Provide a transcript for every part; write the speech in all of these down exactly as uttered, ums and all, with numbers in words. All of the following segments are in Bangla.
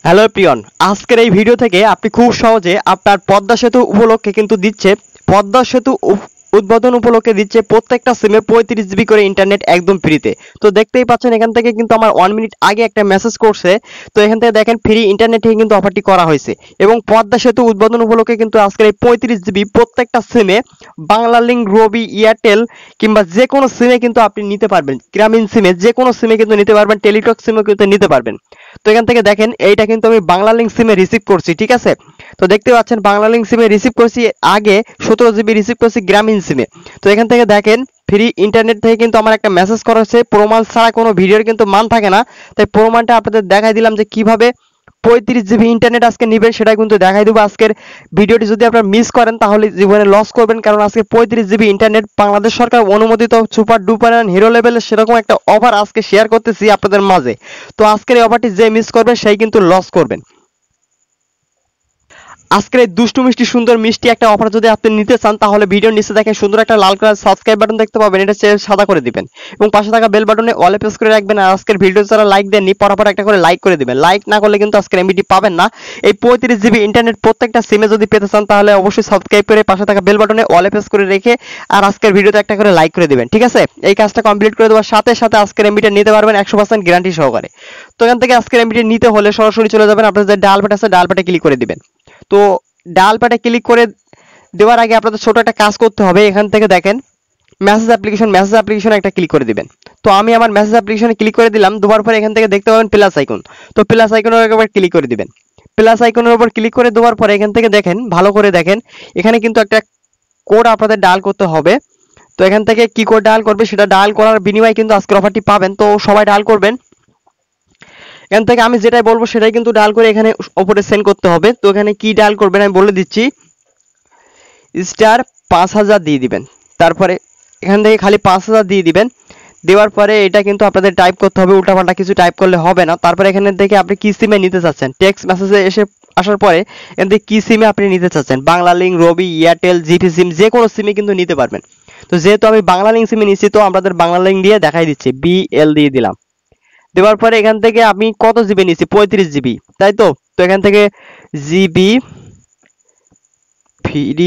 হ্যালো প্রিয়ন, আজকের এই ভিডিও থেকে আপনি খুব সহজে আপনার পদ্মা সেতু উপলক্ষে কিন্তু দিচ্ছে পদ্মা সেতু উপ- উদ্বোধন উপলক্ষে দিচ্ছে প্রত্যেকটা সিমে পঁয়ত্রিশ জিবি করে ইন্টারনেট একদম ফ্রিতে। তো দেখতেই পাচ্ছেন এখান থেকে কিন্তু আমার ওয়ান মিনিট আগে একটা মেসেজ করছে। তো এখান থেকে দেখেন ফ্রি ইন্টারনেটে কিন্তু অফারটি করা হয়েছে এবং পদ্মা সেতু উদ্বোধন উপলক্ষে কিন্তু আজকের এই পঁয়ত্রিশ জিবি প্রত্যেকটা সিমে বাংলালিংক, রবি, এয়ারটেল কিংবা যে কোনো সিমে কিন্তু আপনি নিতে পারবেন। গ্রামীণ সিমে যে কোনো সিমে কিন্তু নিতে পারবেন, টেলিটক সিমে কিন্তু নিতে পারবেন। তো এখান থেকে দেখেন এইটা কিন্তু আমি বাংলালিংক সিমে রিসিভ করছি, ঠিক আছে। তো দেখতে পাচ্ছেন বাংলালিংক সিমে রিসিভ করছি, আগে সতেরো জিবি রিসিভ করছি গ্রামীণ সিমে। তো এখান থেকে দেখেন ফ্রি ইন্টারনেট থেকে কিন্তু আমার একটা মেসেজ করা হচ্ছে, প্রমাণ ছাড়া কোনো ভিডিওর কিন্তু মান থাকে না। তাই প্রমাণটা আপনাদের দেখাই দিলাম যে কিভাবে পঁয়ত্রিশ জিবি ইন্টারনেট আজকে নেবেন, সেটা কিন্তু দেখাই দেবো। আজকের ভিডিওটি যদি আপনারা মিস করেন তাহলে জীবনে লস করবেন, কারণ আজকে পঁয়ত্রিশ জিবি ইন্টারনেট বাংলাদেশ সরকার অনুমোদিত সুপার ডুপার অ্যান্ড হিরো লেভেলের সেরকম একটা অফার আজকে শেয়ার করতেছি আপনাদের মাঝে। তো আজকের এই অফারটি যে মিস করবেন সেই কিন্তু লস করবেন। আজকের এই দুষ্টু মিষ্টি সুন্দর মিষ্টি একটা অফার যদি আপনি নিতে চান তাহলে ভিডিওর নিচে দেখেন সুন্দর একটা লাল কালার সাবস্ক্রাইব বাটন দেখতে পাবেন, এটা সাদা করে দিবেন এবং পাশে থাকা বেল বাটনে অলে প্রেস করে রাখবেন। আর আজকের ভিডিও যারা লাইক দেননি পরাপর একটা করে লাইক করে দিবেন, লাইক না করলে কিন্তু আজকের এমবিটি পাবেন না। এই পঁয়ত্রিশ জিবি ইন্টারনেট প্রত্যেকটা সিমে যদি পেতে চান তাহলে অবশ্যই সাবস্ক্রাইব করে পাশে থাকা বেল বাটনে অলে প্রেস করে রেখে আর আজকের ভিডিওতে একটা করে লাইক করে দিবেন, ঠিক আছে। এই কাজটা কমপ্লিট করে দেওয়ার সাথে সাথে আজকের এমবিটা নিতে পারবেন একশো পার্সেন্ট গ্যারান্টি সহকারে। তো এখান থেকে আজকের এমবিটি নিতে হলে সরাসরি চলে যাবেন, আপনাদের যে ডায়াল প্যাড আছে ডায়াল প্যাডে ক্লিক করে দিবেন। তো ডায়াল প্যাডে ক্লিক করে দেওয়ার আগে আপনাদের ছোট একটা কাজ করতে হবে। এখান থেকে দেখেন মেসেজ অ্যাপ্লিকেশন, মেসেজ অ্যাপ্লিকেশনে একটা ক্লিক করে দিবেন। তো আমি আমার মেসেজ অ্যাপ্লিকেশনে ক্লিক করে দিলাম, দেওয়ার পরে এখান থেকে দেখতে পাবেন প্লাস আইকন। তো প্লাস আইকনের একবার ক্লিক করে দিবেন। প্লাস আইকনের উপর ক্লিক করে দেওয়ার পরে এখান থেকে দেখেন ভালো করে দেখেন এখানে কিন্তু একটা কোড আপনাদের ডায়াল করতে হবে। তো এখান থেকে কি কোড ডায়াল করবে সেটা ডায়াল করার বিনিময়ে কিন্তু আজকের অফারটি পাবেন, তো সবাই ডায়াল করবেন। এখান থেকে আমি যেটাই বলবো সেটাই কিন্তু ডায়াল করে এখানে উপরে সেন্ড করতে হবে। তো এখানে কি ডায়াল করবেন আমি বলে দিচ্ছি, স্টার পাঁচ হাজার দিয়ে দিবেন। তারপরে এখান থেকে খালি পাঁচ হাজার দিয়ে দিবেন। দেওয়ার পরে এটা কিন্তু আপনাদের টাইপ করতে হবে, উল্টাপাল্টা কিছু টাইপ করলে হবে না। তারপরে এখানে থেকে আপনি কি সিমে নিতে চাচ্ছেন, টেক্সট মেসেজে এসে আসার পরে এখান থেকে কি সিমে আপনি নিতে চাচ্ছেন, Banglalink, Robi, Airtel, GP sim যে কোনো সিমে কিন্তু নিতে পারবেন। তো যেহেতু আমি বাংলালিংক সিমে নিচ্ছি তো আপনাদের বাংলালিংক দিয়ে দেখাই দিচ্ছি, বিএল দিয়ে দিলাম। দেওয়ার পরে এখান থেকে আমি কত জিবি নিচ্ছি, পঁয়ত্রিশ জিবি, তাই তো। তো এখান থেকে জিবি ফ্রি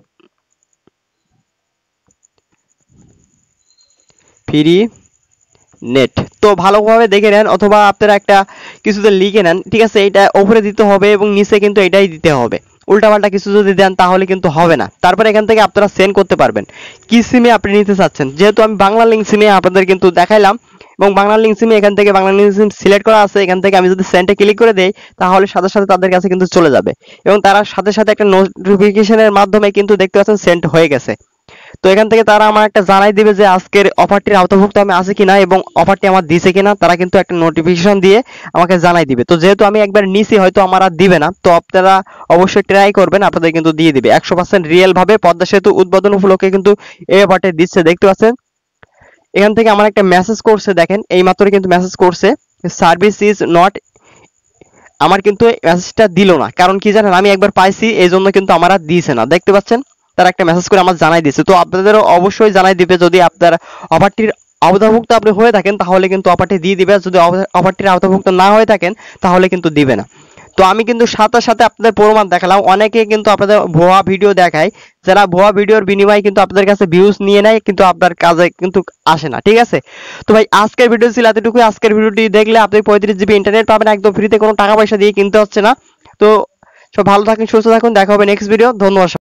ফ্রি নেট, তো ভালোভাবে দেখে নেন অথবা আপনারা একটা কিছুতে লিখে নেন, ঠিক আছে। এটা উপরে দিতে হবে এবং নিচে কিন্তু এটাই দিতে হবে, উল্টাপাল্টা কিছু যদি দেন তাহলে কিন্তু হবে না। তারপরে এখান থেকে আপনারা সেন্ড করতে পারবেন কি সিমে আপনি নিতে চাচ্ছেন। যেহেতু আমি বাংলালিংক সিমে আপনাদের কিন্তু দেখাইলাম এবং বাংলালিংক সিমে এখান থেকে বাংলালিংক সিম সিলেক্ট করা আছে, এখান থেকে আমি যদি সেন্ডে ক্লিক করে দেই তাহলে সাথে সাথে তাদের কাছে কিন্তু চলে যাবে এবং তারা সাথে সাথে একটা নোটিফিকেশনের মাধ্যমে কিন্তু দেখতে পাচ্ছেন সেন্ড হয়ে গেছে। তো এখান থেকে তারা আমার একটা জানাই দিবে যে আজকের অফারটির আওতাভুক্ত আমি আছি কিনা এবং অফারটি আমার দিছে কিনা, তারা কিন্তু একটা নোটিফিকেশন দিয়ে আমাকে জানাই দিবে। তো যেহেতু আমি একবার নিছি হয়তো আমার আর দিবে না, তো আপনারা অবশ্যই ট্রাই করবেন, আপনাদের কিন্তু দিয়ে দিবে একশো পার্সেন্ট রিয়েল ভাবে। পদ্মা সেতু উদ্বোধন উপলক্ষে কিন্তু এই অফারটি দিচ্ছে, দেখতে পাচ্ছেন। এখান থেকে আমার একটা মেসেজ করছে, দেখেন এই মাত্র কিন্তু মেসেজ করছে সার্ভিস ইজ নট, আমার কিন্তু মেসেজটা দিল না, কারণ কি জানেন আমি একবার পাইছি এই জন্য কিন্তু আমার আর দিয়েছে না, দেখতে পাচ্ছেন। তারা একটা মেসেজ করে আমার জানাই দিয়েছে, তো আপনাদেরও অবশ্যই জানাই দিবে যদি আপনার অফারটির আওতাভুক্ত আপনি হয়ে থাকেন তাহলে কিন্তু অফারটি দিয়ে দিবে, যদি অফারটির আওতাভুক্ত না হয়ে থাকেন তাহলে কিন্তু দিবে না। তো আমি কিন্তু সাথে সাথে আপনাদের প্রমাণ দেখালাম, অনেকে কিন্তু আপনাদের ভুয়া ভিডিও দেখায়, যারা ভুয়া ভিডিওর বিনিময়ে কিন্তু আপনাদের কাছে ভিউজ নিয়ে নেয় কিন্তু আপনার কাজে কিন্তু আসে না, ঠিক আছে। তো ভাই আজকের ভিডিও ছিল এতটুকুই। আজকের ভিডিওটি দেখলে আপনি পঁয়ত্রিশ জিবি ইন্টারনেট পাবেন একদম ফ্রিতে, কোনো টাকা পয়সা দিয়ে কিনতে হচ্ছে না। তো সব ভালো থাকুন, সুস্থ থাকুন, দেখা হবে নেক্সট ভিডিও। ধন্যবাদ।